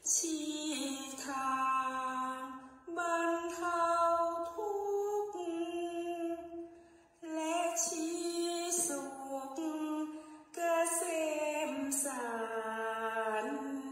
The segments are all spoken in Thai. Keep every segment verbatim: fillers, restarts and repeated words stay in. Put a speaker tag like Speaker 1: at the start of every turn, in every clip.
Speaker 1: ชี้ทางบรรเทาทุกข์และชี้สุขเกษมสาร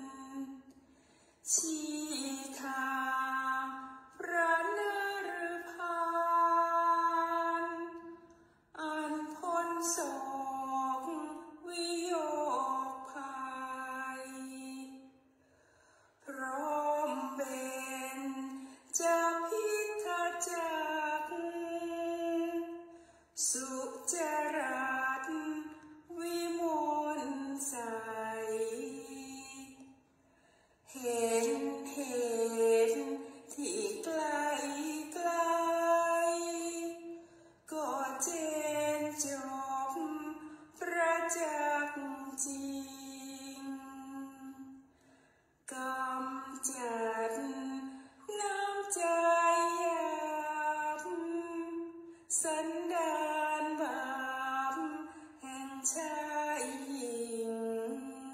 Speaker 1: ชี้ทางพระนฤพานอันพ้นโศกวิโยคภัยพร้อมเป็นจะพิทักษ์จักรสุจรัตน์วิมลใสเห็นเหตุที่ไกลไกลก็เจนจบประจักษ์จริงกำจัดน้ำใจหยาบสันดานบาปแห่งชายหญิง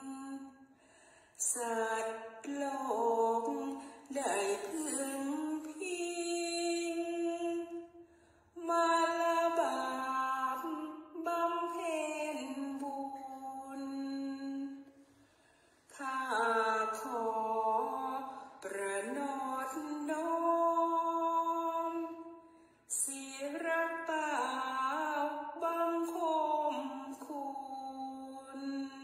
Speaker 1: สัตว์โลกได้พึงพิงมาละบาปบำเพ็ญบุญข้าขอประนอบน้อมศิรเป่าบังคมคุณ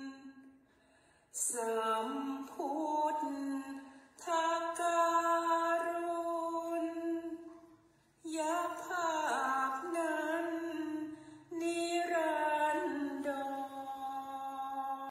Speaker 1: สัมพุทธการุณยภาพนั้นนิรันดร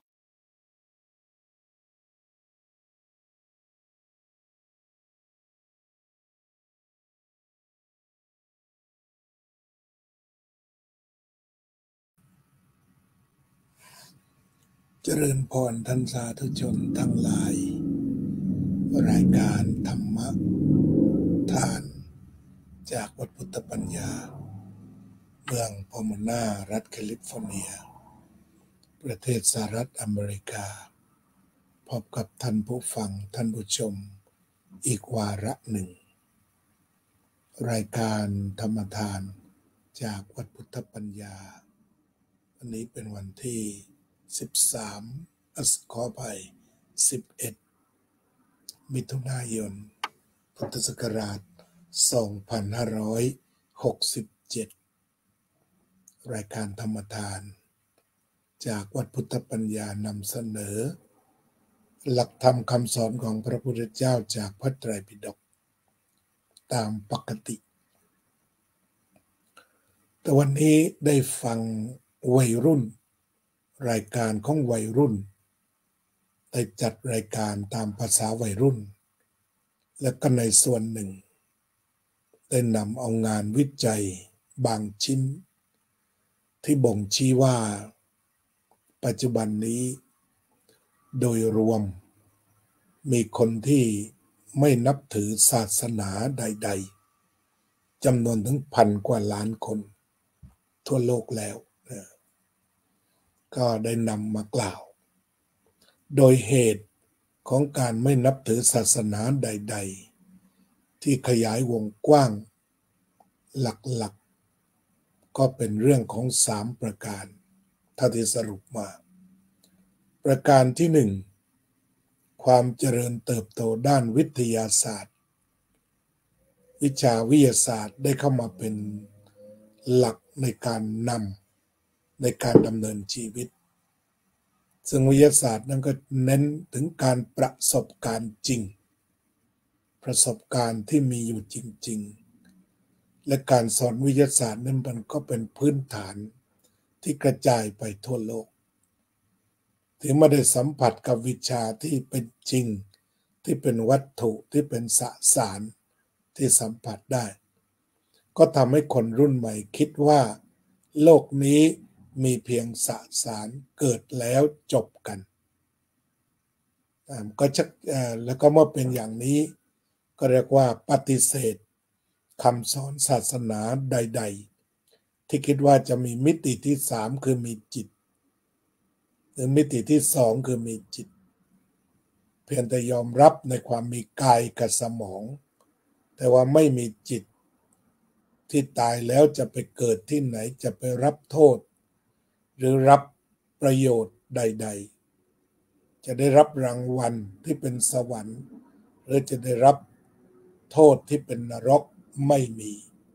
Speaker 2: เจริญพรท่านสาธุชนทั้งหลายรายการธรรมทานจากวัดพุทธปัญญาเมืองพอมอนารัฐแคลิฟอร์เนียประเทศสหรัฐอเมริกาพบกับท่านผู้ฟังท่านผู้ชมอีกวาระหนึ่งรายการธรรมทานจากวัดพุทธปัญญาวันนี้เป็นวันที่สิบสามขออภัยสิบเอ็ดมิถุนายนพุทธศักราชสองพันห้าร้อยหกสิบเจ็ดรายการธรรมทานจากวัดพุทธปัญญานำเสนอหลักธรรมคำสอนของพระพุทธเจ้าจากพระไตรปิฎกตามปกติแต่วันนี้ได้ฟังวัยรุ่นรายการของวัยรุ่นได้จัดรายการตามภาษาวัยรุ่นและก็ในส่วนหนึ่งได้นำเอางานวิจัยบางชิ้นที่บ่งชี้ว่าปัจจุบันนี้โดยรวมมีคนที่ไม่นับถือศาสนาใดๆจำนวนถึงพันกว่าล้านคนทั่วโลกแล้วนะก็ได้นำมากล่าวโดยเหตุของการไม่นับถือศาสนาใดๆที่ขยายวงกว้างหลักๆก็เป็นเรื่องของสามประการถ้าที่สรุปมาประการที่หนึ่งความเจริญเติบโตด้านวิทยาศาสตร์วิชาวิทยาศาสตร์ได้เข้ามาเป็นหลักในการนำในการดำเนินชีวิตซึ่งวิทยาศาสตร์นั้นก็เน้นถึงการประสบการณ์จริงประสบการณ์ที่มีอยู่จริงๆและการสอนวิทยาศาสตร์นั้นมันก็เป็นพื้นฐานที่กระจายไปทั่วโลกที่ไม่ได้สัมผัสกับวิชาที่เป็นจริงที่เป็นวัตถุที่เป็นสสารที่สัมผัสได้ก็ทำให้คนรุ่นใหม่คิดว่าโลกนี้มีเพียงสสารเกิดแล้วจบกันก็ชักแล้วก็เมื่อเป็นอย่างนี้ก็เรียกว่าปฏิเสธคำสอนศาสนาใดๆที่คิดว่าจะมีมิติที่สามคือมีจิตหรือมิติที่สองคือมีจิตพียงแต่ยอมรับในความมีกายกับสมองแต่ว่าไม่มีจิตที่ตายแล้วจะไปเกิดที่ไหนจะไปรับโทษหรือรับประโยชน์ใดๆจะได้รับรางวัลที่เป็นสวรรค์หรือจะได้รับโทษที่เป็นนรกไม่มี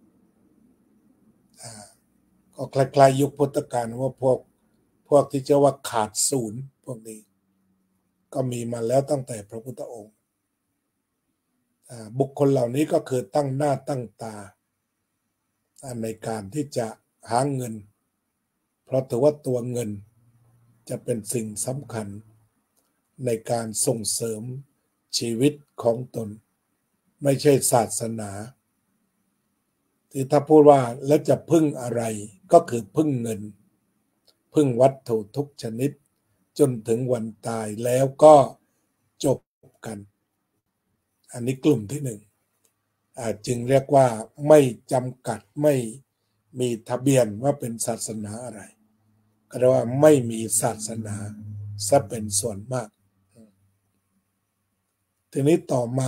Speaker 2: ก็คล้ายๆยุคพุทธกาลว่าพวกพวกที่จะว่าขาดศูนย์พวกนี้ก็มีมาแล้วตั้งแต่พระพุทธองค์บุคคลเหล่านี้ก็คือตั้งหน้าตั้งตาในการที่จะหาเงินเพราะถือว่าตัวเงินจะเป็นสิ่งสำคัญในการส่งเสริมชีวิตของตนไม่ใช่ศาสนาที่ถ้าพูดว่าแล้วจะพึ่งอะไรก็คือพึ่งเงินพึ่งวัตถุทุกชนิดจนถึงวันตายแล้วก็จบกันอันนี้กลุ่มที่หนึ่งจึงเรียกว่าไม่จำกัดไม่มีทะเบียนว่าเป็นศาสนาอะไรก็เรียกว่าไม่มีศาสนาซะเป็นส่วนมากทีนี้ต่อมา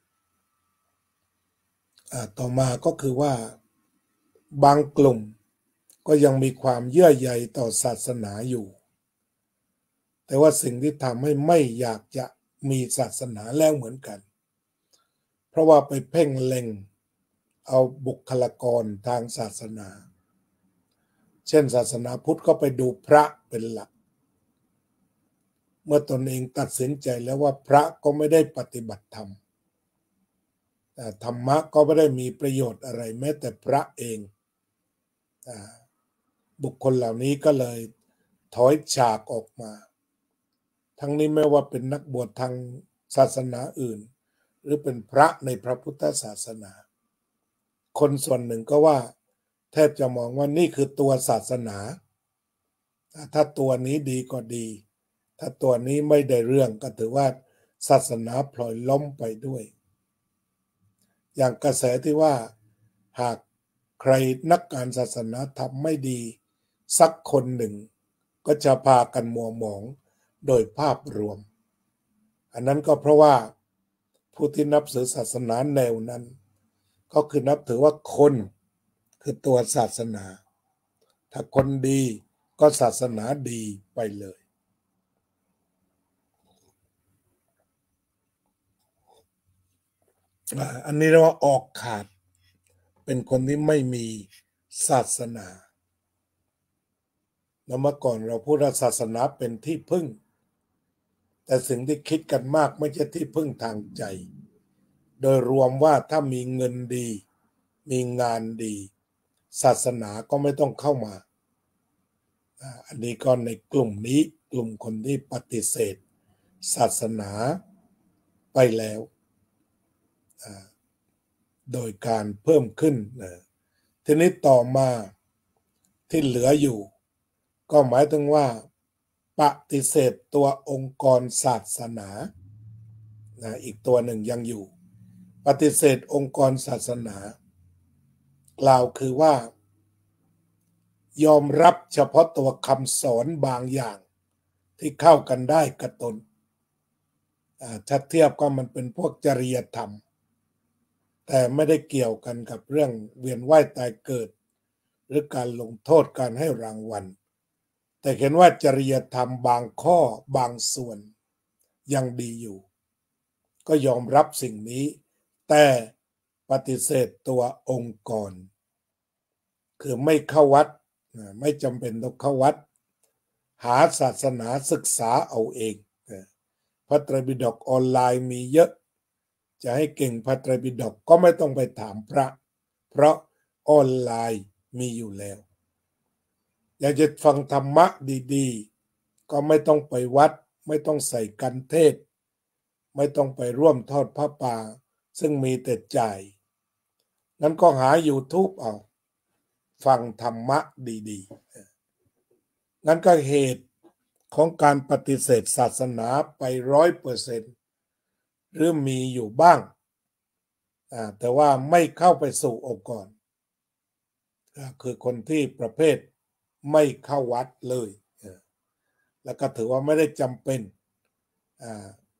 Speaker 2: ต่อมาก็คือว่าบางกลุ่มก็ยังมีความเยื่อใยต่อศาสนาอยู่แต่ว่าสิ่งที่ทำให้ไม่อยากจะมีศาสนาแล้วเหมือนกันเพราะว่าไปเพ่งเล็งเอาบุคลากรทางศาสนาเช่นศาสนาพุทธก็ไปดูพระเป็นหลักเมื่อตนเองตัดสินใจแล้วว่าพระก็ไม่ได้ปฏิบัติธรรมแต่ธรรมะก็ไม่ได้มีประโยชน์อะไรแม้แต่พระเองบุคคลเหล่านี้ก็เลยถอยฉากออกมาทั้งนี้ไม่ว่าเป็นนักบวชทางศาสนาอื่นหรือเป็นพระในพระพุทธศาสนาคนส่วนหนึ่งก็ว่าแทบจะมองว่านี่คือตัวศาสนาถ้าตัวนี้ดีก็ดีถ้าตัวนี้ไม่ได้เรื่องก็ถือว่าศาสนาพลอยล้มไปด้วยอย่างกระแสที่ว่าหากใครนักการศาสนาทำไม่ดีสักคนหนึ่งก็จะพากันมัวหมองโดยภาพรวมอันนั้นก็เพราะว่าผู้ที่นับถือศาสนาแนวนั้นก็คือนับถือว่าคนคือตัวศาสนาถ้าคนดีก็ศาสนาดีไปเลยอันนี้เรียกว่าออกขาดเป็นคนที่ไม่มีศาสนาแล้วเมื่อก่อนเราพูดว่าศาสนาเป็นที่พึ่งแต่สิ่งที่คิดกันมากไม่ใช่ที่พึ่งทางใจโดยรวมว่าถ้ามีเงินดีมีงานดีศาสนาก็ไม่ต้องเข้ามาอันนี้ก็ในกลุ่มนี้กลุ่มคนที่ปฏิเสธศาสนาไปแล้วโดยการเพิ่มขึ้นทีนี้ต่อมาที่เหลืออยู่ก็หมายถึงว่าปฏิเสธตัวองค์กรศาสนาอีกตัวหนึ่งยังอยู่ปฏิเสธองค์กรศาสนากล่าวคือว่ายอมรับเฉพาะตัวคำสอนบางอย่างที่เข้ากันได้กับตนถ้าเทียบก็มันเป็นพวกจริยธรรมแต่ไม่ได้เกี่ยวกันกับเรื่องเวียนว่ายตายเกิดหรือการลงโทษการให้รางวัลแต่เห็นว่าจริยธรรมบางข้อบางส่วนยังดีอยู่ก็ยอมรับสิ่งนี้แต่ปฏิเสธตัวองค์กรคือไม่เข้าวัดไม่จำเป็นต้องเข้าวัดหาศาสนาศึกษาเอาเองพระไตรปิฎกออนไลน์มีเยอะจะให้เก่งพระไตรปิฎกก็ไม่ต้องไปถามพระเพราะออนไลน์มีอยู่แล้วอยากจะฟังธรรมะดีๆก็ไม่ต้องไปวัดไม่ต้องใส่กันเทศไม่ต้องไปร่วมทอดผ้าป่าซึ่งมีแต่จ่ายงั้นก็หา YouTube เอาฟังธรรมะดีๆงั้นก็เหตุของการปฏิเสธศาสนาไปร้อยเปอร์เซ็นต์หรือมีอยู่บ้างแต่ว่าไม่เข้าไปสู่องค์กรคือคนที่ประเภทไม่เข้าวัดเลยแล้วก็ถือว่าไม่ได้จำเป็น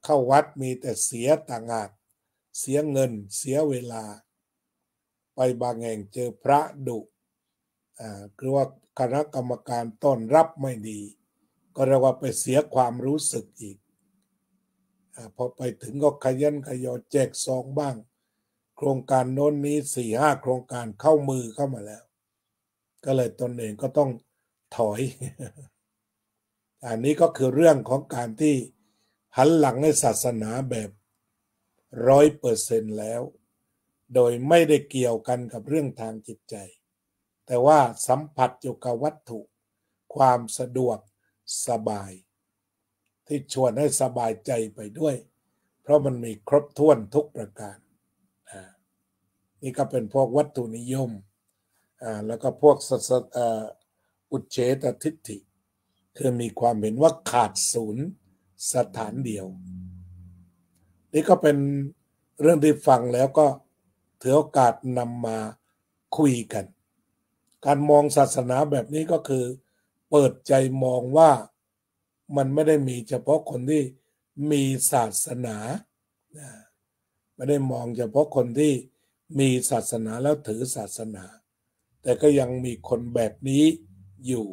Speaker 2: เข้าวัดมีแต่เสียต่างหากเสียเงินเสียเวลาไปบางแห่งเจอพระดุอ่าคือว่าคณะกรรมการต้อนรับไม่ดีก็เรียกว่าไปเสียความรู้สึกอีกอ่าพอไปถึงก็ขยันขยอแจกซองบ้างโครงการโน้นนี้สี่ห้าโครงการเข้ามือเข้ามาแล้วก็เลยตนเองก็ต้องถอย อันนี้ก็คือเรื่องของการที่หันหลังให้ศาสนาแบบร้อยเปอร์เซ็นต์แล้วโดยไม่ได้เกี่ยวกันกับเรื่องทางจิตใจแต่ว่าสัมผัสอยู่กับวัตถุความสะดวกสบายที่ชวนให้สบายใจไปด้วยเพราะมันมีครบถ้วนทุกประการนี่ก็เป็นพวกวัตถุนิยมแล้วก็พวกอุเฉททิฏฐิคือมีความเห็นว่าขาดศูนย์สถานเดียวนี่ก็เป็นเรื่องที่ฟังแล้วก็ถือโอกาสนำมาคุยกันการมองศาสนาแบบนี้ก็คือเปิดใจมองว่ามันไม่ได้มีเฉพาะคนที่มีศาสนาไม่ได้มองเฉพาะคนที่มีศาสนาแล้วถือศาสนาแต่ก็ยังมีคนแบบนี้อยู่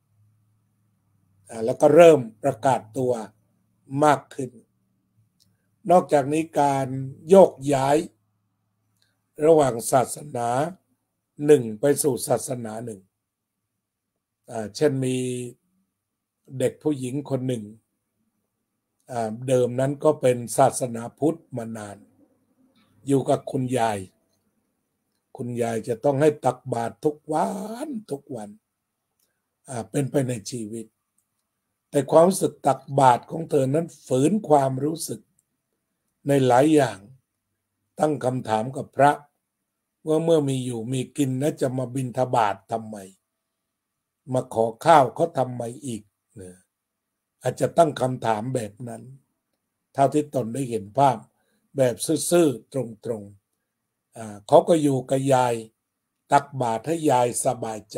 Speaker 2: แล้วก็เริ่มประกาศตัวมากขึ้นนอกจากนี้การโยกย้ายระหว่างศาสนาหนึ่งไปสู่ศาสนาหนึ่งเช่นมีเด็กผู้หญิงคนหนึ่งเดิมนั้นก็เป็นศาสนาพุทธมานานอยู่กับคุณยายคุณยายจะต้องให้ตักบาตรทุกวันทุกวันเป็นไปในชีวิตแต่ความรู้สึกตักบาตรของเธอนั้นฝืนความรู้สึกในหลายอย่างตั้งคำถามกับพระว่าเมื่อมีอยู่มีกินแล้วจะมาบิณฑบาตทำไมมาขอข้าวเขาทำไมอีกเนี่ยอาจจะตั้งคำถามแบบนั้นเท่าที่ตนได้เห็นภาพแบบซื่อๆตรงๆอ่าเขาก็อยู่กับยายตักบาตรให้ยายสบายใจ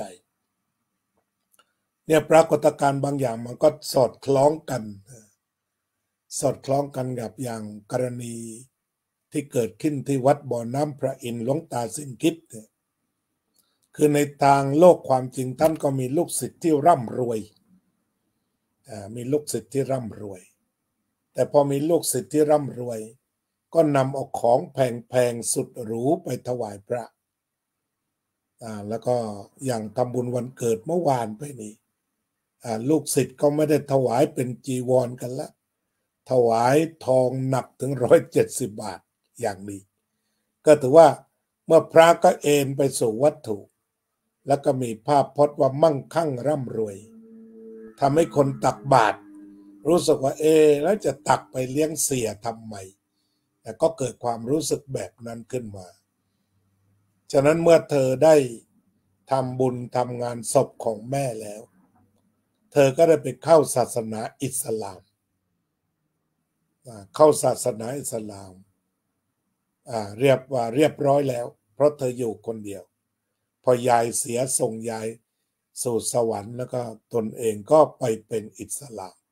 Speaker 2: เนี่ยปรากฏการณ์บางอย่างมันก็สอดคล้องกันสอดคล้องกันกับอย่างกรณีที่เกิดขึ้นที่วัดบ่อน้ำพระอินทร์หลวงตาสิ้นคิดเนี่ยคือในทางโลกความจริงท่านก็มีลูกศิษย์ที่ร่ำรวยมีลูกศิษย์ที่ร่ำรวยแต่พอมีลูกศิษย์ที่ร่ำรวยก็นำเอาของแพงๆสุดหรูไปถวายพระแล้วก็อย่างทำบุญวันเกิดเมื่อวานไปนี้ลูกศิษย์ก็ไม่ได้ถวายเป็นจีวรกันละถวายทองหนักถึงร้อยเจ็ดสิบบาทอย่างนี้ก็ถือว่าเมื่อพระก็เอนไปสู่วัตถุแล้วก็มีภาพพจน์ว่ามั่งคั่งร่ำรวยทำให้คนตักบาตรรู้สึกว่าเอแล้วจะตักไปเลี้ยงเสียทำไมแต่ก็เกิดความรู้สึกแบบนั้นขึ้นมาฉะนั้นเมื่อเธอได้ทำบุญทำงานศพของแม่แล้วเธอก็ได้ไปเข้าศาสนาอิสลามเข้าศาสนาอิสลามเรียบว่าเรียบร้อยแล้วเพราะเธออยู่คนเดียวพอยายเสียส่งยายสู่สวรรค์แล้วก็ตนเองก็ไปเป็นอิสลาม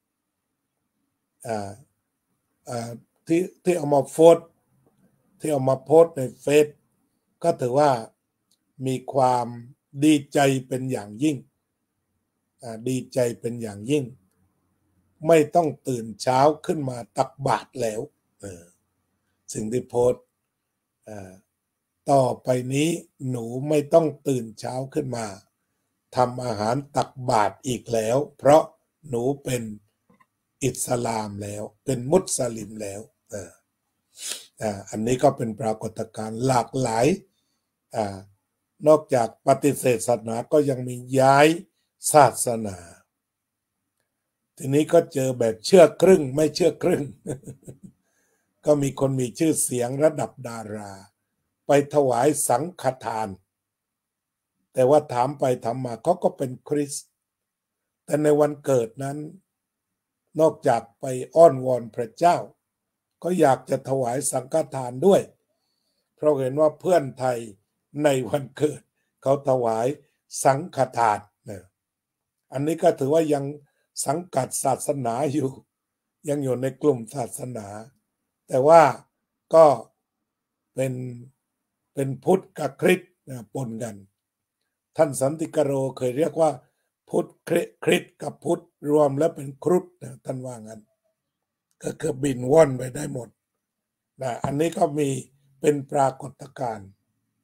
Speaker 2: ที่ที่เอามาโพสที่เอามาโพสในเฟซก็ถือว่ามีความดีใจเป็นอย่างยิ่งดีใจเป็นอย่างยิ่งไม่ต้องตื่นเช้าขึ้นมาตักบาตรแล้วสิ่งที่โพสต่อไปนี้หนูไม่ต้องตื่นเช้าขึ้นมาทำอาหารตักบาตรอีกแล้วเพราะหนูเป็นอิสลามแล้วเป็นมุสลิมแล้วอันนี้ก็เป็นปรากฏการณ์หลากหลายนอกจากปฏิเสธศาสนาก็ยังมีย้ายศาสนาทีนี้ก็เจอแบบเชื่อครึ่งไม่เชื่อครึ่ง ก็มีคนมีชื่อเสียงระดับดาราไปถวายสังฆทานแต่ว่าถามไปถามมาเขาก็เป็นคริสต์แต่ในวันเกิดนั้นนอกจากไปอ้อนวอนพระเจ้าก็อยากจะถวายสังฆทานด้วยเพราะเห็นว่าเพื่อนไทยในวันเกิดเขาถวายสังฆทานเนี่ยอันนี้ก็ถือว่ายังสังกัดศาสนาอยู่ยังอยู่ในกลุ่มศาสนา แต่ว่าก็เป็นเป็นพุทธกับคริสต์ปนกันท่านสันติกโรเคยเรียกว่าพุทธคริสต์กับพุทธรวมแล้วเป็นครุฑนะท่านว่างั้นก็คือบินว่อนไปได้หมดนะอันนี้ก็มีเป็นปรากฏการณ์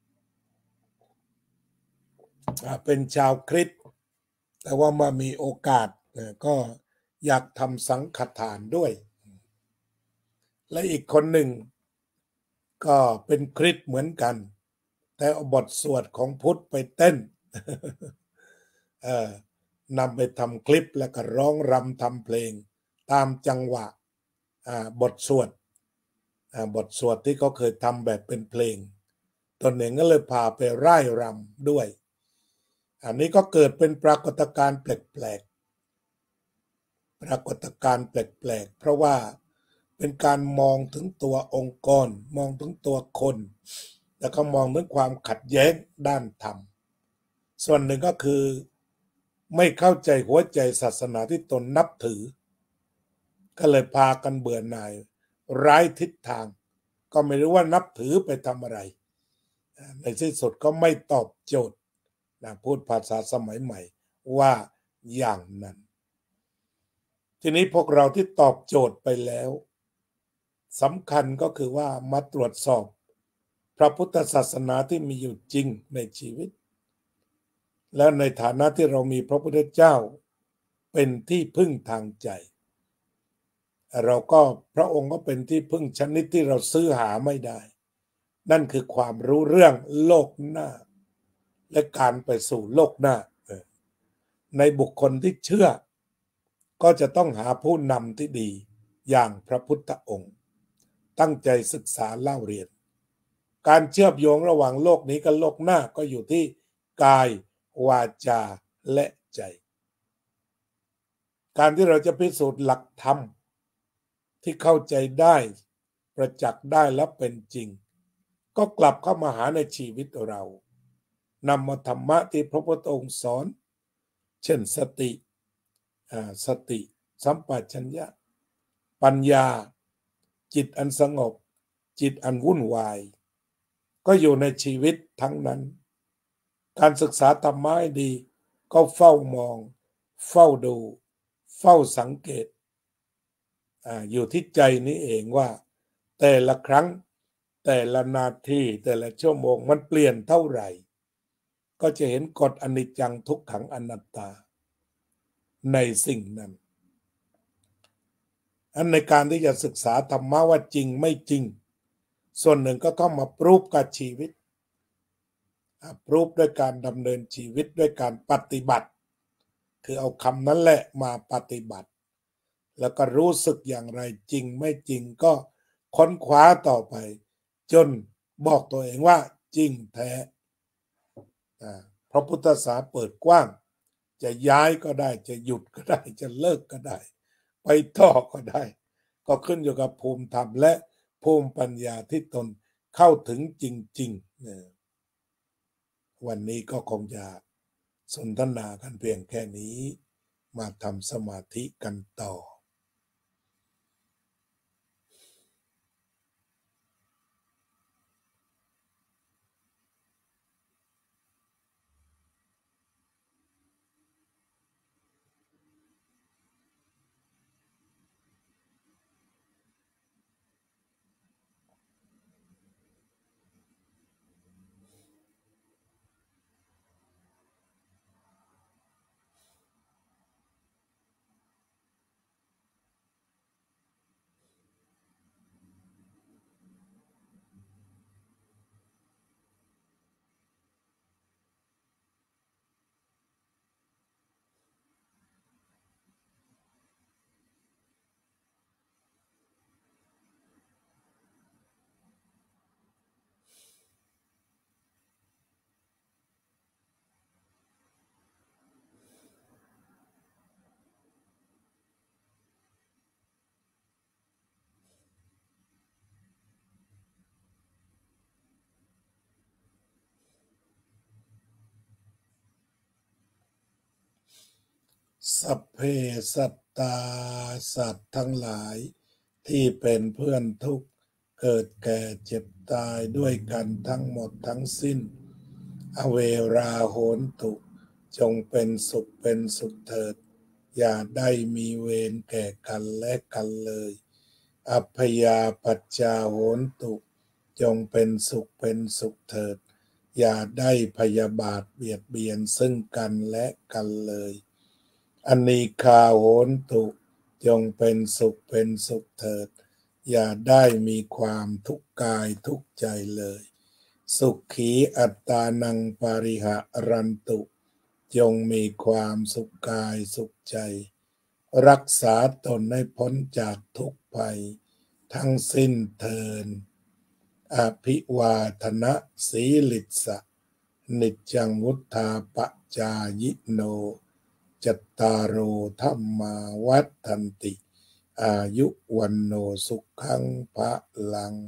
Speaker 2: เป็นชาวคริสต์แต่ว่ามามีโอกาสก็อยากทำสังฆทานด้วยและอีกคนหนึ่งก็เป็นคริสต์เหมือนกันแต่เอาบทสวดของพุทธไปเต้นเออนำไปทำคลิปแล้วก็ร้องรำทำเพลงตามจังหวะบทสวดบทสวดที่เขาเคยทำแบบเป็นเพลงตนเองก็เลยพาไปไร่รำด้วยอันนี้ก็เกิดเป็นปรากฏการณ์แปลกๆปรากฏการณ์แปลกๆเพราะว่าเป็นการมองถึงตัวองค์กรมองถึงตัวคนแล้วก็มองถึงความขัดแย้งด้านธรรมส่วนหนึ่งก็คือไม่เข้าใจหัวใจศาสนาที่ตนนับถือก็เลยพากันเบื่อหน่ายไร้ทิศทางก็ไม่รู้ว่านับถือไปทำอะไรในที่สุดก็ไม่ตอบโจทย์นะพูดภาษาสมัยใหม่ว่าอย่างนั้นทีนี้พวกเราที่ตอบโจทย์ไปแล้วสำคัญก็คือว่ามาตรวจสอบพระพุทธศาสนาที่มีอยู่จริงในชีวิตและในฐานะที่เรามีพระพุทธเจ้าเป็นที่พึ่งทางใจเราก็พระองค์ก็เป็นที่พึ่งชนิดที่เราซื้อหาไม่ได้นั่นคือความรู้เรื่องโลกหน้าและการไปสู่โลกหน้าในบุคคลที่เชื่อก็จะต้องหาผู้นำที่ดีอย่างพระพุทธองค์ตั้งใจศึกษาเล่าเรียนการเชื่อมโยงระหว่างโลกนี้กับโลกหน้าก็อยู่ที่กายวาจาและใจการที่เราจะพิสูจน์หลักธรรมที่เข้าใจได้ประจักษ์ได้และเป็นจริงก็กลับเข้ามาหาในชีวิตเรานำมาธรรมะที่พระพุทธองค์สอนเช่นสติสติสัมปชัญญะปัญญาจิตอันสงบจิตอันวุ่นวายก็อยู่ในชีวิตทั้งนั้นการศึกษาธรรมะให้ดีก็เฝ้ามองเฝ้าดูเฝ้าสังเกต อ, อยู่ที่ใจนี้เองว่าแต่ละครั้งแต่ละนาทีแต่ละชั่วโมงมันเปลี่ยนเท่าไหร่ก็จะเห็นกฎอนิจจังทุกขังอนัตตาในสิ่งนั้นอันในการที่จะศึกษาธรรมะว่าจริงไม่จริงส่วนหนึ่งก็เข้ามาปรูฟกับชีวิตปรูฟด้วยการดำเนินชีวิตด้วยการปฏิบัติคือเอาคำนั้นแหละมาปฏิบัติแล้วก็รู้สึกอย่างไรจริงไม่จริงก็ค้นคว้าต่อไปจนบอกตัวเองว่าจริงแท้พระพุทธศาสนาเปิดกว้างจะย้ายก็ได้จะหยุดก็ได้จะเลิกก็ได้ไปต่อก็ได้ก็ขึ้นอยู่กับภูมิธรรมและภูมิปัญญาที่ตนเข้าถึงจริงๆวันนี้ก็คงจะสนทนากันเพียงแค่นี้มาทำสมาธิกันต่อสัพเพสัตตาสัตว์ทั้งหลายที่เป็นเพื่อนทุกข์เกิดแก่เจ็บตายด้วยกันทั้งหมดทั้งสิ้นอเวราโหนตุจงเป็นสุขเป็นสุขเถิดอย่าได้มีเวรแก่กันและกันเลยอัพพยาปัจจาโหนตุจงเป็นสุขเป็นสุขเถิดอย่าได้พยาบาทเบียดเบียนซึ่งกันและกันเลยอนีฆาโหนตุจงเป็นสุขเป็นสุขเถิดอย่าได้มีความทุกข์กายทุกข์ใจเลยสุขีอัตตานังปาริหะรันตุจงมีความสุขกายสุขใจรักษาตนให้พ้นจากทุกภัยทั้งสิ้นเทินอภิวาทนะสีลิสะนิจจังวุธาปจายิโนจัตตารโอธัมมาวัฏฏันติอายุวันโนสุขังภะลัง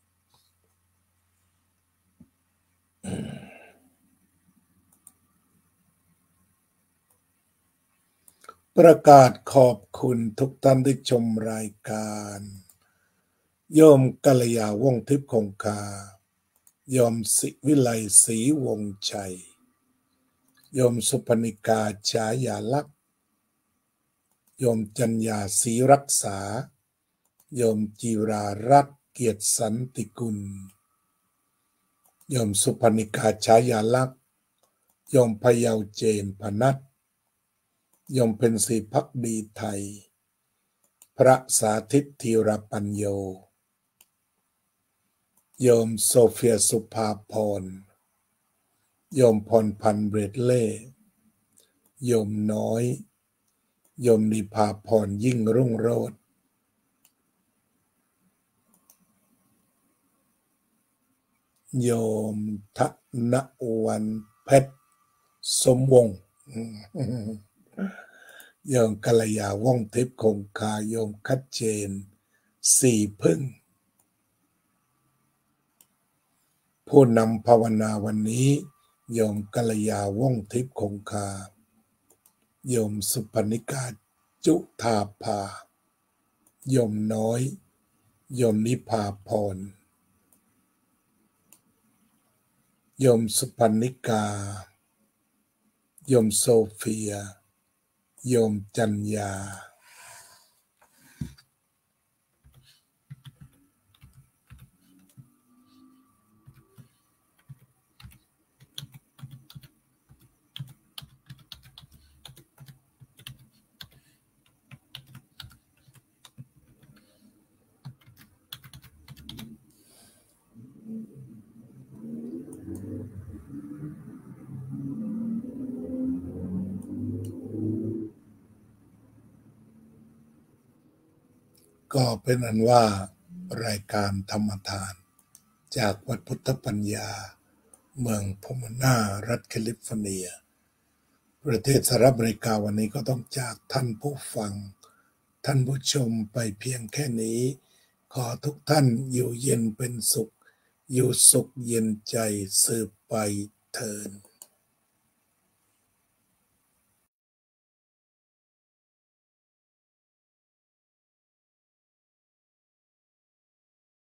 Speaker 2: ประกาศขอบคุณทุกท่านที่ชมรายการโยมกัลยาวงศ์ทิพย์คงคาโยมศิวิไลศรีวงศ์ชัยโยมสุพนิกาฉายาลักษณ์โยมจัญญาศรีรักษาโยมจีรารัตน์เกียรติสันติกุลโยมสุพนิกาฉายาลักษณ์โยมพยาวเจนพนัทโยมเป็นศรีภักดีไทยพระสาธิตธีรปัญโยโยมโซเฟียสุภาพรโยมพรพันธ์เบรดเล่โยมน้อยโยมนิพาพรยิ่งรุ่งโรจน์โยมธนวันเพชรสมวงศ์โยมกัลยาวงศ์ทิพย์คงคาโยมคัดเจนสี่พึ่งผู้นำภาวนาวันนี้โยมกัลยาวงศ์ทิพย์คงคาโยมสุพนิกาจุธาภาโยมน้อยโยมนิพาพรโยมสุพนิกาโยมโซเฟียโยมจัญญาก็เป็นอันว่ารายการธรรมทานจากวัดพุทธปัญญาเมืองพอมนารัฐแคลิฟอร์เนียประเทศสหรัฐอเมริกาวันนี้ก็ต้องจากท่านผู้ฟังท่านผู้ชมไปเพียงแค่นี้ขอทุกท่านอยู่เย็นเป็นสุขอยู่สุขเย็นใจสืบไปเถิด